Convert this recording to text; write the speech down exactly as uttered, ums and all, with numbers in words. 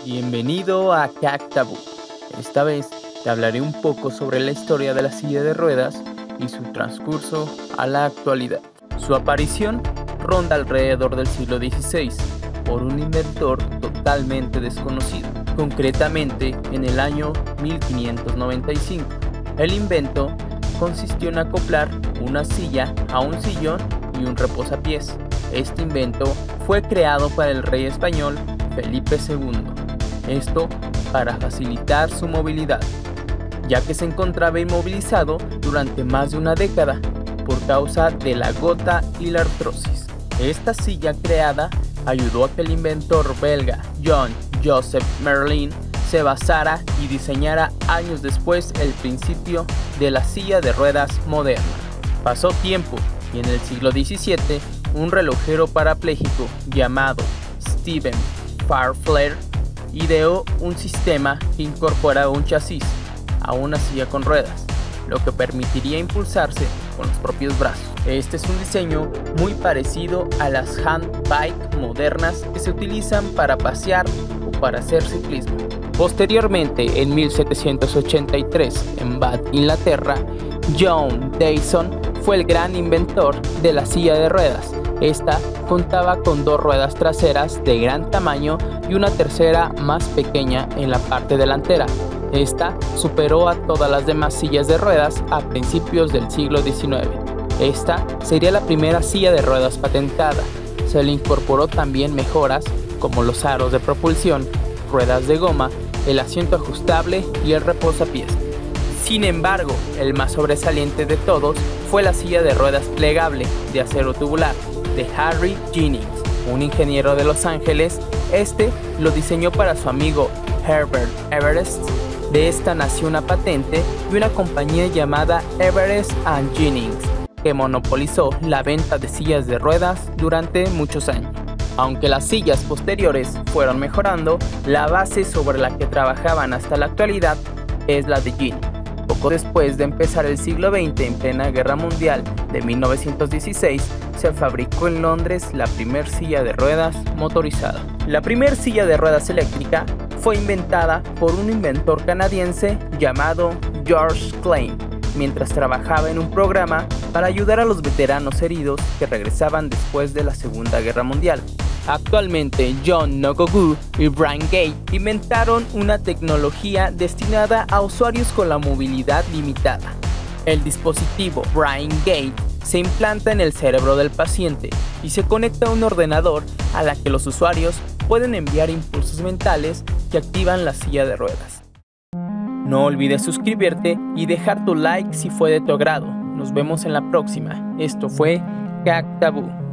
Bienvenido a Cactabú. Esta vez te hablaré un poco sobre la historia de la silla de ruedas y su transcurso a la actualidad. Su aparición ronda alrededor del siglo dieciséis por un inventor totalmente desconocido, concretamente en el año mil quinientos noventa y cinco. El invento consistió en acoplar una silla a un sillón y un reposapiés. Este invento fue creado para el rey español Felipe segundo, esto para facilitar su movilidad, ya que se encontraba inmovilizado durante más de una década por causa de la gota y la artrosis. Esta silla creada ayudó a que el inventor belga John Joseph Merlin se basara y diseñara años después el principio de la silla de ruedas moderna. Pasó tiempo y en el siglo diecisiete un relojero parapléjico llamado Stephen Farflair ideó un sistema que incorporaba un chasis a una silla con ruedas, lo que permitiría impulsarse con los propios brazos. Este es un diseño muy parecido a las handbike modernas que se utilizan para pasear o para hacer ciclismo. Posteriormente, en mil setecientos ochenta y tres, en Bath, Inglaterra, John Dyson fue el gran inventor de la silla de ruedas. Esta contaba con dos ruedas traseras de gran tamaño y una tercera más pequeña en la parte delantera. Esta superó a todas las demás sillas de ruedas a principios del siglo diecinueve. Esta sería la primera silla de ruedas patentada. Se le incorporó también mejoras como los aros de propulsión, ruedas de goma, el asiento ajustable y el reposapiés. Sin embargo, el más sobresaliente de todos fue la silla de ruedas plegable de acero tubular de Harry Jennings, un ingeniero de Los Ángeles. Este lo diseñó para su amigo Herbert Everest. De esta nació una patente y una compañía llamada Everest and Jennings, que monopolizó la venta de sillas de ruedas durante muchos años. Aunque las sillas posteriores fueron mejorando, la base sobre la que trabajaban hasta la actualidad es la de Jennings. Poco después de empezar el siglo veinte, en plena Guerra Mundial de mil novecientos dieciséis, se fabricó en Londres la primer silla de ruedas motorizada. La primer silla de ruedas eléctrica fue inventada por un inventor canadiense llamado George Klein, mientras trabajaba en un programa para ayudar a los veteranos heridos que regresaban después de la Segunda Guerra Mundial. Actualmente, John Nogogu y Brian Gate inventaron una tecnología destinada a usuarios con la movilidad limitada. El dispositivo Brian Gate se implanta en el cerebro del paciente y se conecta a un ordenador a la que los usuarios pueden enviar impulsos mentales que activan la silla de ruedas. No olvides suscribirte y dejar tu like si fue de tu agrado. Nos vemos en la próxima. Esto fue Cactabú.